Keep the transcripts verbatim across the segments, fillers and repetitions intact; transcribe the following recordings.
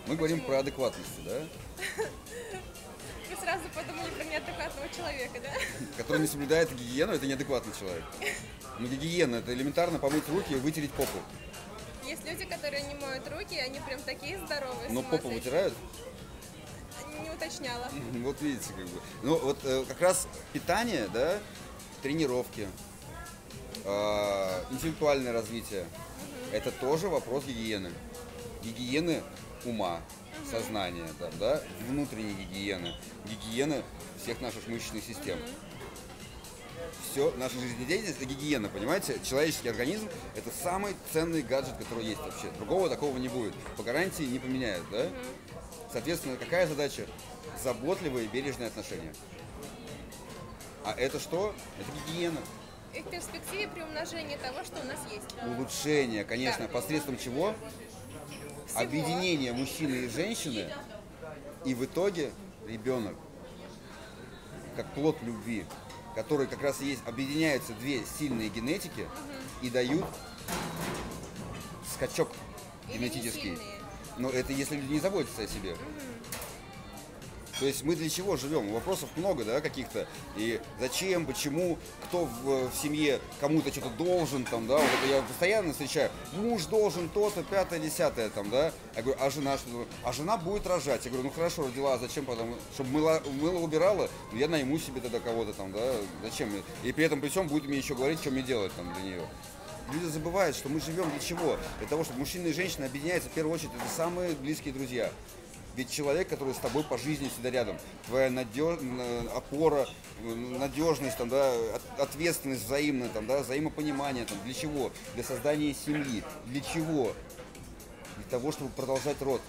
Мы говорим Почему? про адекватность, да? Вы сразу подумали про неадекватного человека, да? Который не соблюдает гигиену, это неадекватный человек. Но гигиена — это элементарно помыть руки и вытереть попу. Есть люди, которые не моют руки, они прям такие здоровые. Но с ума попу сойти. вытирают. Не уточняла. Вот видите, как бы. Ну вот э, как раз питание, да, тренировки, э, интеллектуальное развитие, это тоже вопрос гигиены. Гигиены ума, сознания, там, да, внутренней гигиены, гигиены всех наших мышечных систем. Все, наша жизнедеятельность — это гигиена, понимаете? Человеческий организм — это самый ценный гаджет, который есть вообще. Другого такого не будет. По гарантии не поменяют, да? Соответственно, какая задача? Заботливые и бережные отношения. А это что? Это гигиена. И в перспективе при умножении того, что у нас есть. Улучшение, конечно, Да. посредством чего? Всего. Объединение мужчины и женщины, и в итоге ребенок, как плод любви, который как раз и есть, объединяются две сильные генетики и дают скачок Или не генетический. сильные. Но это если люди не заботятся о себе. То есть мы для чего живем? Вопросов много, да, каких-то. И зачем, почему, кто в, в семье кому-то что-то должен, там, да, вот это я постоянно встречаю. Муж должен то-то, пятое, десятое, там, да. Я говорю, а жена что? А жена будет рожать. Я говорю, ну хорошо, родила, а зачем потом? Чтобы мыло, мыло убирала, ну, я найму себе тогда кого-то там, да. Зачем? И при этом при всем будет мне еще говорить, что мне делать там для нее. Люди забывают, что мы живем для чего? Для того, чтобы мужчина и женщина объединяются, в первую очередь, это самые близкие друзья. Ведь человек, который с тобой по жизни всегда рядом, твоя надеж... опора, надежность, там, да, ответственность взаимная, там, да, взаимопонимание, там, для чего? Для создания семьи. Для чего? Для того, чтобы продолжать род.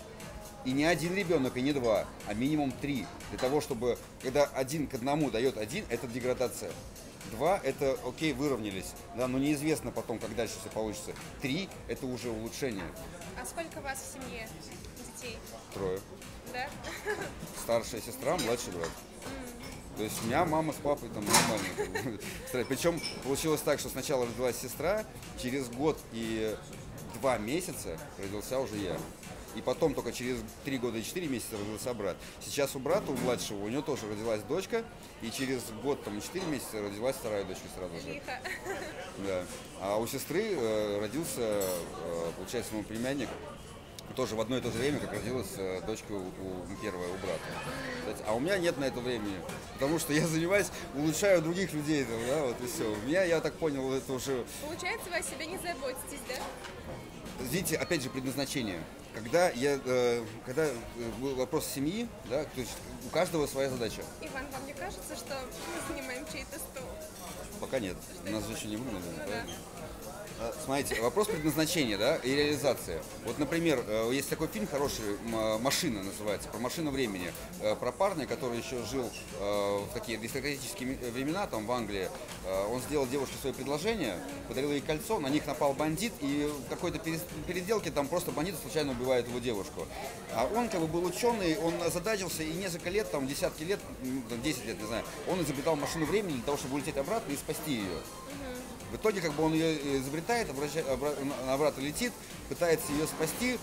И не один ребенок, и не два, а минимум три. Для того, чтобы, когда один к одному дает один, это деградация. Два — это, окей, выровнялись, да, но неизвестно потом, как дальше все получится. Три — это уже улучшение. А сколько вас в семье детей? Трое. Да? Старшая сестра, младший брат. То есть у меня мама с папой там нормально. Причем получилось так, что сначала родилась сестра, через год и два месяца родился уже я. И потом только через три года и четыре месяца родился брат. Сейчас у брата, у младшего, у него тоже родилась дочка, и через год там и четыре месяца родилась вторая дочка сразу же. Лихо. Да. А у сестры э, родился, э, получается, мой племянник, тоже в одно и то же время, как родилась э, дочка у, у первого, у брата. Кстати, а у меня нет на это времени, потому что я занимаюсь, улучшаю других людей, там, да, вот и все. У меня, я так понял, это уже, Получается, вы о себе не заботитесь, да? видите, опять же, предназначение. Когда я, э, когда э, был вопрос семьи, да, то есть у каждого своя задача. Иван, вам не кажется, что мы занимаем чей-то стол? Пока нет, у нас же еще не выгнали, Ну правильно? да. А, Смотрите, вопрос предназначения, да, и реализация. Вот, например, э, есть такой фильм хороший, м- «Машина» называется, про машину времени, э, про парня, который еще жил э, в такие аристократические ми- времена, там, в Англии. Э, Он сделал девушке свое предложение, подарил ей кольцо, на них напал бандит, и в какой-то перес- переделке там просто бандит случайно убивает его девушку. А он, как бы, был ученый, он озадачился, и несколько лет, там, десятки лет, м, там, десять лет, не знаю, он изобретал машину времени для того, чтобы улететь обратно и спасти ее. В итоге, как бы, он ее изобретает, обраща- обра- на- обратно летит, пытается ее спасти,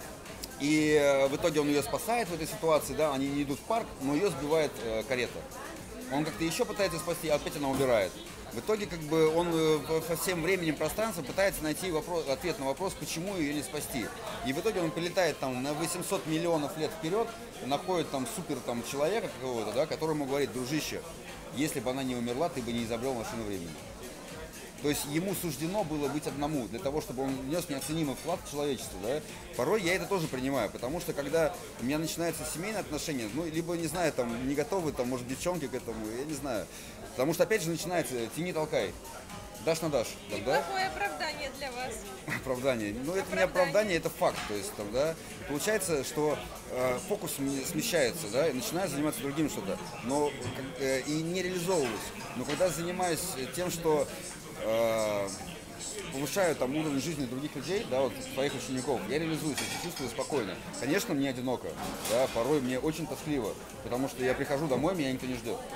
и э, в итоге он ее спасает в этой ситуации, да, они не идут в парк, но ее сбивает э, карета. Он как-то еще пытается спасти, а опять она убирает. В итоге, как бы, он э, по- по всем временем, пространством пытается найти вопрос, ответ на вопрос, почему ее не спасти. И в итоге он прилетает там на восемьсот миллионов лет вперед, находит там супер там человека какого-то, да, который ему говорит: дружище, если бы она не умерла, ты бы не изобрел машину времени. То есть ему суждено было быть одному, для того, чтобы он внес неоценимый вклад в человечество. Да? Порой я это тоже принимаю, потому что когда у меня начинаются семейные отношения, ну, либо, не знаю, там, не готовы, там, может, девчонки к этому, я не знаю. Потому что, опять же, начинается «тяни, толкай». Дашь на дашь. Там, да? Неплохое оправдание для вас. Оправдание. Ну, это не Оправдание. оправдание, это факт. То есть, там, да, получается, что э, фокус сме- смещается, да, и начинаю заниматься другим что-то, но как, э, и не реализовываюсь. Но когда занимаюсь тем, что э, повышаю там уровень жизни других людей, да, вот своих учеников, я реализуюсь, я себя чувствую спокойно. Конечно, мне одиноко, да, порой мне очень тоскливо, потому что я прихожу домой, меня никто не ждет.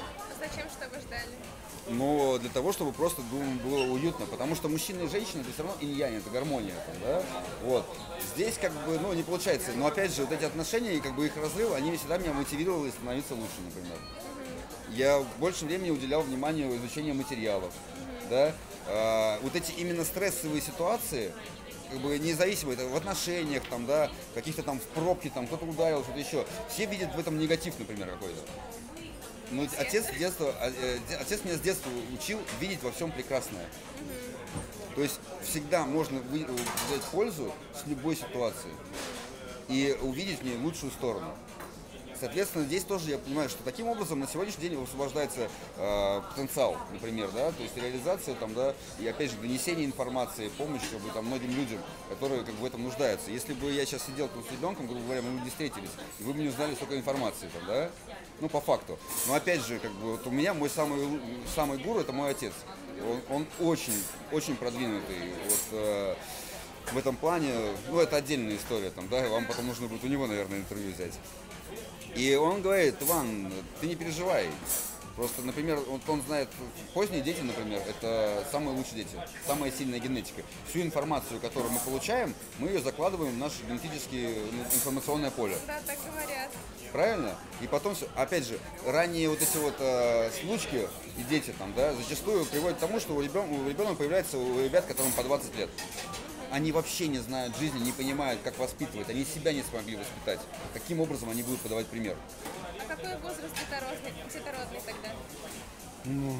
зачем, что вы ждали? Но для того, чтобы просто думаю, было уютно, потому что мужчина и женщина это все равно инь-янь, это гармония, там, да, вот. Здесь как бы, ну, не получается, но опять же, вот эти отношения и как бы их разрыв, они всегда меня мотивировали становиться лучше, например. Я больше времени уделял вниманию изучению материалов, да, а, вот эти именно стрессовые ситуации, как бы независимо, это в отношениях, там, да, каких-то там в пробке, там, кто-то ударил, что-то еще, все видят в этом негатив, например, какой-то. Ну, отец, с детства, отец меня с детства учил видеть во всем прекрасное. То есть всегда можно взять пользу с любой ситуации и увидеть в ней лучшую сторону. Соответственно, здесь тоже я понимаю, что таким образом на сегодняшний день высвобождается э, потенциал, например, да, то есть реализация там, да, и опять же донесение информации, помощь как бы, там, многим людям, которые как бы в этом нуждаются. Если бы я сейчас сидел там, с ребенком, грубо говоря, мы бы не встретились, и вы бы не узнали столько информации, там, да, ну по факту. Но опять же, как бы вот у меня мой самый, самый гуру это мой отец. Он, он очень, очень продвинутый. Вот, э, в этом плане, ну это отдельная история, там, да, вам потом нужно будет у него, наверное, интервью взять. И он говорит: Иван, ты не переживай. Просто, например, вот он знает, поздние дети, например, это самые лучшие дети, самая сильная генетика. Всю информацию, которую мы получаем, мы ее закладываем в наше генетическое информационное поле. Да, так говорят. Правильно? И потом, опять же, ранние вот эти вот э, случки и дети там, да, зачастую приводят к тому, что у ребенка, у ребенка появляется у ребят, которым по двадцать лет. Они вообще не знают жизни, не понимают, как воспитывать, они себя не смогли воспитать. Каким образом они будут подавать пример? А какой возраст детородный, детородный тогда? Ну,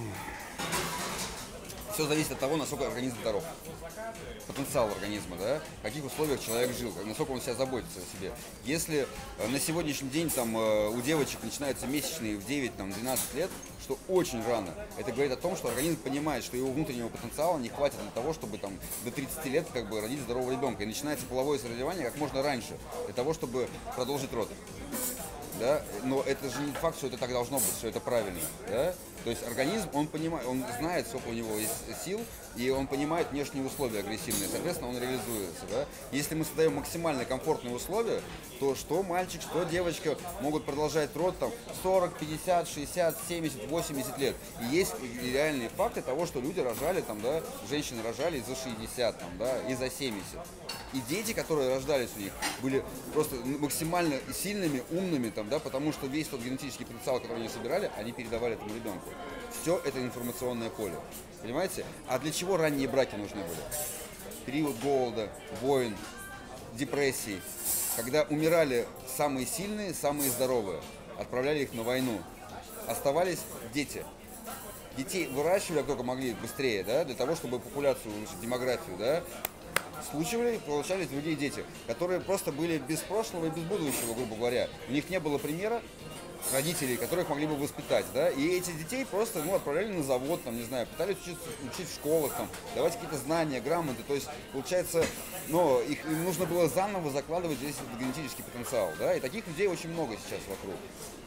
все зависит от того, насколько организм здоров. Потенциал организма, да, в каких условиях человек жил, насколько он себя заботится о себе. Если на сегодняшний день там у девочек начинаются месячные в девять-двенадцать лет, что очень рано, это говорит о том, что организм понимает, что его внутреннего потенциала не хватит для того, чтобы там до тридцати лет как бы родить здорового ребенка. И начинается половое созревание как можно раньше, для того, чтобы продолжить род. Да? Но это же не факт, что это так должно быть, что это правильно. Да? То есть организм, он понимает, он знает, сколько у него есть сил, и он понимает внешние условия агрессивные, соответственно, он реализуется. Да? Если мы создаем максимально комфортные условия, то что мальчик, что девочка могут продолжать род там сорок, пятьдесят, шестьдесят, семьдесят, восемьдесят лет. И есть реальные факты того, что люди рожали, там, да, женщины рожали и за шестьдесят, там, да, и за семьдесят. И дети, которые рождались у них, были просто максимально сильными, умными, там, да, потому что весь тот генетический потенциал, который они собирали, они передавали этому ребенку. Все это информационное поле. Понимаете? А для чего ранние браки нужны были? Период голода, войн, депрессий. Когда умирали самые сильные, самые здоровые. Отправляли их на войну. Оставались дети. Детей выращивали, как только могли, быстрее, да, для того, чтобы популяцию улучшить, демографию, да. Случивали, получались другие дети, которые просто были без прошлого и без будущего, грубо говоря. У них не было примера родителей, которых могли бы воспитать, да, и эти детей просто, ну, отправляли на завод, там, не знаю, пытались учиться, учить в школах, там, давать какие-то знания, грамоты, то есть, получается, ну, их, им нужно было заново закладывать здесь этот генетический потенциал, да, и таких людей очень много сейчас вокруг.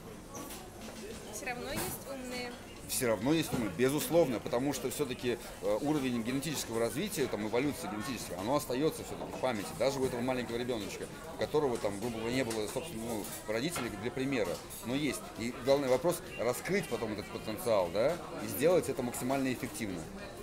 Все равно есть умные. Все равно есть умные, безусловно, потому что все-таки э, уровень генетического развития, там, эволюции генетической, оно остается все-таки в памяти, даже у этого маленького ребеночка, у которого там, грубо говоря, не было, собственно, ну, родителей для примера, но есть. И главный вопрос раскрыть потом этот потенциал, да, и сделать это максимально эффективно.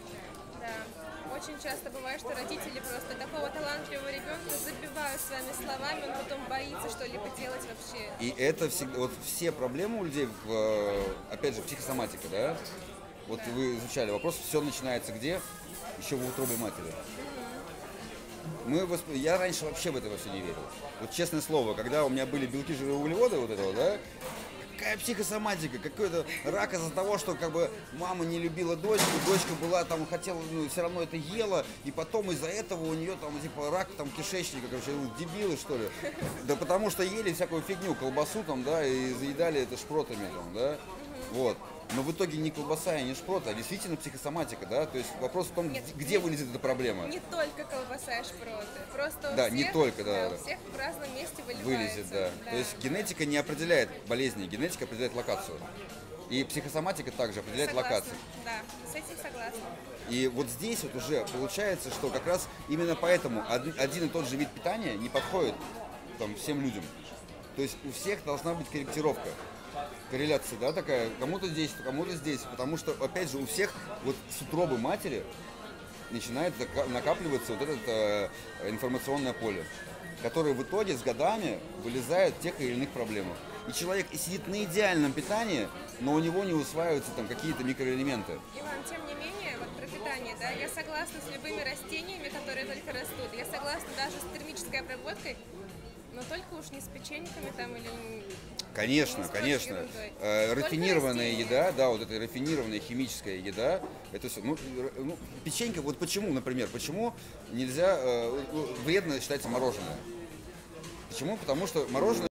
Да. Очень часто бывает, что родители просто такого талантливого ребенка забивают своими словами, он потом боится что-либо делать вообще. И это всегда, вот все проблемы у людей, в, опять же, психосоматика, да, вот да. Вы изучали вопрос, все начинается где? Еще в утробе матери. Мы восп... Я раньше вообще в это все не верил. Вот честное слово, когда у меня были белки, жиры, углеводы, вот этого, да, какая психосоматика, какой-то рак из-за того, что как бы мама не любила дочку, дочка была там, хотела, ну, все равно это ела, и потом из-за этого у нее там типа рак там кишечника, короче, ну, дебилы что ли. Да потому что ели всякую фигню, колбасу там, да, и заедали это шпротами там, да, вот. Но в итоге не колбаса и не шпроты, а действительно психосоматика, да, то есть вопрос в том, Нет, где не, вылезет эта проблема. Не только колбаса и шпроты, просто у да, всех, не только, да, да, у всех в разном месте выливается. Вылезет, да. да. То есть генетика не определяет болезни, генетика определяет локацию. И психосоматика также определяет согласна. локацию. Да, с этим согласна. И вот здесь вот уже получается, что как раз именно поэтому один, один и тот же вид питания не подходит там, всем людям. То есть у всех должна быть корректировка. корреляция, да, такая, кому-то здесь, кому-то здесь, потому что, опять же, у всех вот с утробы матери начинает накапливаться вот это э, информационное поле, которое в итоге с годами вылезает в тех или иных проблемах. И человек и сидит на идеальном питании, но у него не усваиваются там какие-то микроэлементы. Иван, тем не менее, вот про питание, да, я согласна с любыми растениями, которые только растут. Я согласна даже с термической обработкой, но только уж не с печеньками там или... Конечно, не с конечно. ерундой. Э, Только рафинированная растения. еда, да, вот эта рафинированная химическая еда, это все. Ну, р- ну, печенька, вот почему, например, почему нельзя, э, ну, вредно считается мороженое? Почему? Потому что мороженое